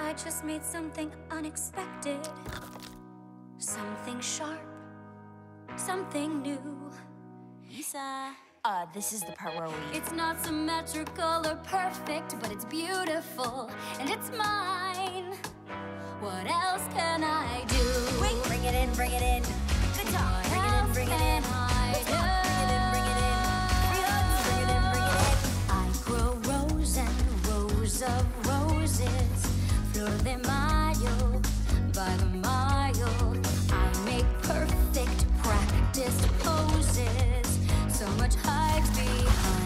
I just made something unexpected. Something sharp, something new. Lisa, this is the part where we... It's not symmetrical or perfect, but it's beautiful, and it's mine. What else can I do? Wait, bring it in, bring it in. Good talk. Bring it in, bring it in. Let's go. Bring it in, bring it in. Bring it in, bring it in. I grow rose and rows of roses, flor de mayo, by the mile. I make perfect practice poses, so much hides behind.